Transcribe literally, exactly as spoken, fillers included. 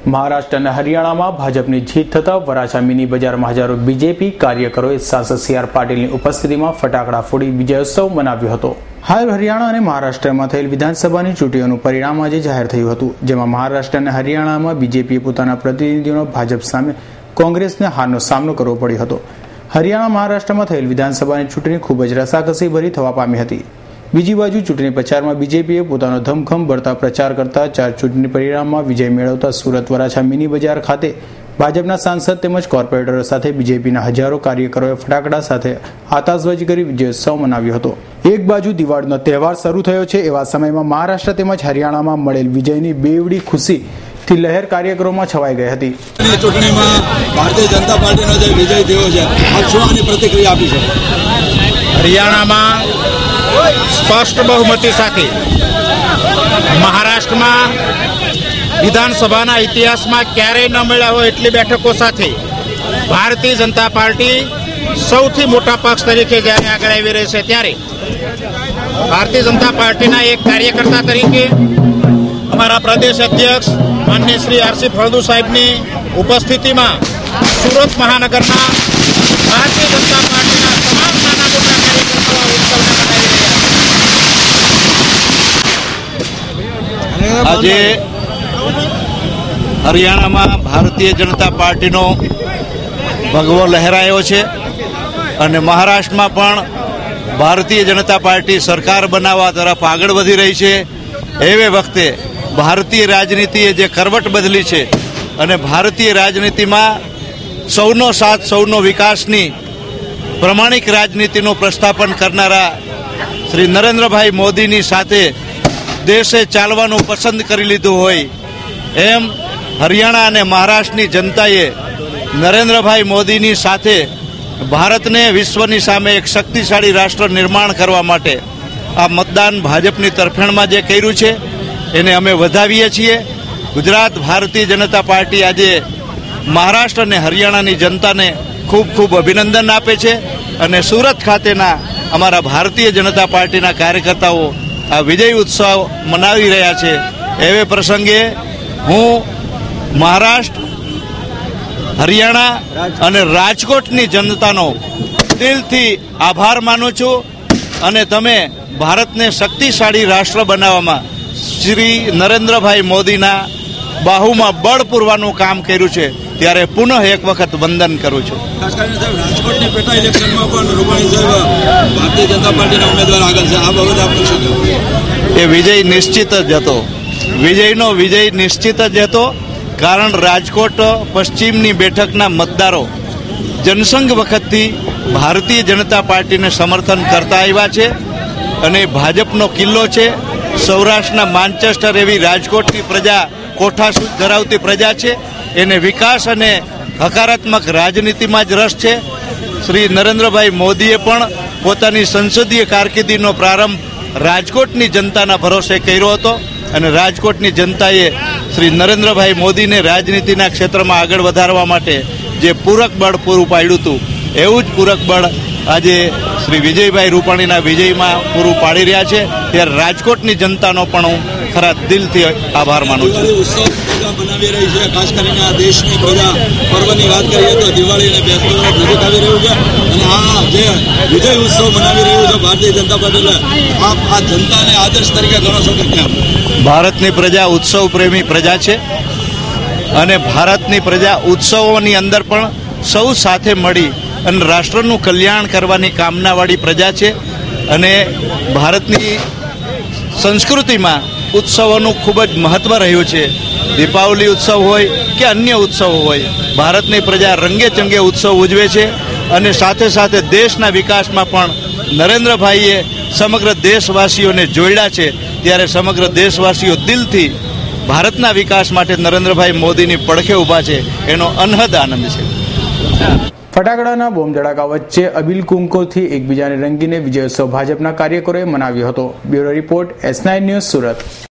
महाराष्ट्र और हरियाणा में भाजपनी जीत थता वराछा मिनी बजार में हजारों बीजेपी कार्यकरों सांसद सी आर पाटिल की उपस्थिति में फटाकड़ा फोड़ी विजयोत्सव मनाव्यो हतो। हाल हरियाणा और महाराष्ट्र में थयेल विधानसभा चूंटणीओनुं परिणाम आज जाहिर थयुं हतुं, जेमां महाराष्ट्र और हरियाणा में बीजेपीए पोताना प्रतिनिधिओ भाजप सामे कोंग्रेसने हारनो सामनो करवो पड्यो हतो। हरियाणा महाराष्ट्र में थयेल विधानसभा चूंटणी खूब ज रसाकसी भरी थवा पामी हती। बीजी बाजु चूंटणी प्रचार में बीजेपीए पोतानो धमखम बढ़ता प्रचार करता चार चूंटणी परिणाम में विजय मेळवता सूरत वराछा मिनी बजार खाते भाजपना सांसद तेमज कोर्पोरेटरो साथे बीजेपीना हजारों कार्यकरोए फटाकड़ा साथे आतशबाजी करी विजयोत्सव मनाव्यो हतो। एक बाजु दिवाळीनो तहेवार शरू थयो छे एवा समयमां महाराष्ट्र तेमज हरियाणामां मळेल विजयनी बेवडी खुशी थी लહેર કાર્યક્રમમાં છવાઈ ગઈ હતી। ચૂંટણીમાં ભારતીય જનતા પાર્ટીનો જે વિજય થયો છે આપ શું આની પ્રતિક્રિયા આપી શકો? હરિયાણામાં સ્પષ્ટ બહુમતી સાથે મહારાષ્ટ્રમાં વિધાનસભાના ઇતિહાસમાં ક્યારેય ન મળ્યા હોય એટલી બેઠકો સાથે ભારતીય જનતા પાર્ટી સૌથી મોટા પક્ષ તરીકે જ્યારે આગળ આવી રહી છે ત્યારે ભારતીય જનતા પાર્ટીના એક કાર્યકર્તા તરીકે અમારા પ્રદેશ અધ્યક્ષ માનનીય શ્રી આરસી ફળદુ સાહેબની ઉપસ્થિતિમાં સુરત મહાનગરના ભારતીય જનતા પાર્ટીના તમામ નાના મોટા કાર્યકર્તાઓ ઉત્સવને મનાવી રહ્યા છે। આજે હરિયાણામાં ભારતીય જનતા પાર્ટીનો ભગવો લહેરાયો છે અને મહારાષ્ટ્રમાં પણ ભારતીય જનતા પાર્ટી સરકાર બનાવવા તરફ આગળ વધી રહી છે। એવે વખતે ભારતીય રાજનીતિએ જે કરવટ બદલી છે અને ભારતીય રાજનીતિમાં સૌનો સાથ સૌનો વિકાસની પ્રમાણિક રાજનીતિનું પ્રસ્થાપન કરનારા શ્રી નરેન્દ્રભાઈ મોદીની સાથે દેશે ચાલવાનું પસંદ કરી લીધું હોય એમ હરિયાણા અને મહારાષ્ટ્રની જનતાએ નરેન્દ્રભાઈ મોદીની સાથે ભારતને વિશ્વની સામે એક શક્તિશાળી રાષ્ટ્ર નિર્માણ કરવા માટે આ મતદાન ભાજપની તરફેણમાં જે કર્યું છે એને અમે વધાવીએ છીએ। ગુજરાત ભારતીય જનતા પાર્ટી આજે મહારાષ્ટ્ર અને હરિયાણાની જનતાને ખૂબ ખૂબ અભિનંદન આપે છે અને સુરત ખાતેના અમારા ભારતીય જનતા પાર્ટીના કાર્યકર્તાઓ આ વિજય ઉત્સવ મનાવી રહ્યા છે। એવે પ્રસંગે હું મહારાષ્ટ્ર હરિયાણા અને રાજકોટની જનતાનો દિલથી આભાર માનું છું અને તમે ભારતને શક્તિશાળી રાષ્ટ્ર બનાવવામાં શ્રી નરેન્દ્રભાઈ મોદીના બાહુમાં બળ પૂરવાનું કામ કર્યું છે ત્યારે પુનઃ એક વખત વંદન કરું છું। ખાસ કરીને સાહેબ રાજકોટની પેટા ઇલેક્શનમાં પણ રૂપાણી સાહેબ ભારતીય જનતા પાર્ટીના ઉમેદવાર આગળ છે, આ બાબતે આપણે શું કહેવું? એ વિજય નિશ્ચિત જ હતો, વિજયનો વિજય નિશ્ચિત જ હતો કારણ રાજકોટ પશ્ચિમની બેઠકના મતદારો જનસંઘ વખતથી ભારતીય જનતા પાર્ટીને સમર્થન કરતા આવ્યા છે અને ભાજપનો કિલ્લો છે। સૌરાષ્ટ્રના માન્ચેસ્ટર એવી રાજકોટની પ્રજા કોઠાસૂઝ ધરાવતી પ્રજા છે, એને વિકાસ અને હકારાત્મક રાજનીતિમાં જ રસ છે। શ્રી નરેન્દ્રભાઈ મોદીએ પણ પોતાની સંસદીય કારકિર્દીનો પ્રારંભ રાજકોટની જનતાના ભરોસે કર્યો હતો અને રાજકોટની જનતાએ શ્રી નરેન્દ્રભાઈ મોદીને રાજનીતિના ક્ષેત્રમાં આગળ વધારવા માટે જે પૂરક બળ પૂરું પાડ્યું હતું એવું જ પૂરક બળ આજે શ્રી વિજયભાઈ રૂપાણીના વિજયમાં પૂરું પાડી રહ્યા છે ત્યારે રાજકોટની જનતાનો પણ હું ખરા દિલથી આભાર માનું છું। ઉત્સવ મનાવી રહી છે, ખાસ કરીને આ દેશની પ્રજા પર્વની વાત કરીએ તો દિવાળી અને બેસતું નજીક આવી રહ્યું છે અને આ જે વિજય ઉત્સવ મનાવી રહ્યું છે ભારતીય જનતા પાર્ટી આપ આ જનતાને આદર્શ તરીકે ગણો છો કે કેમ? ભારતની પ્રજા ઉત્સવ પ્રેમી પ્રજા છે અને ભારતની પ્રજા ઉત્સવોની અંદર પણ સૌ સાથે મળી અને રાષ્ટ્રનું કલ્યાણ કરવાની કામનાવાળી પ્રજા છે અને ભારતની સંસ્કૃતિમાં ઉત્સવોનું ખૂબ જ મહત્વ રહ્યું છે। દીપાવલી ઉત્સવ હોય કે અન્ય ઉત્સવો હોય ભારતની પ્રજા રંગે ચંગે ઉત્સવ ઉજવે છે અને સાથે સાથે દેશના વિકાસમાં પણ નરેન્દ્રભાઈએ સમગ્ર દેશવાસીઓને જોડ્યા છે ત્યારે સમગ્ર દેશવાસીઓ દિલથી ભારતના વિકાસ માટે નરેન્દ્રભાઈ મોદીની પડખે ઊભા છે એનો અનહદ આનંદ છે। ફટાકડાના બોમ્બ ધડાકા વચ્ચે અબીલ કુંકોથી એકબીજાને રંગીને વિજયોત્સવ ભાજપના કાર્યકરોએ મનાવ્યો હતો। Bureau report S nine news Surat.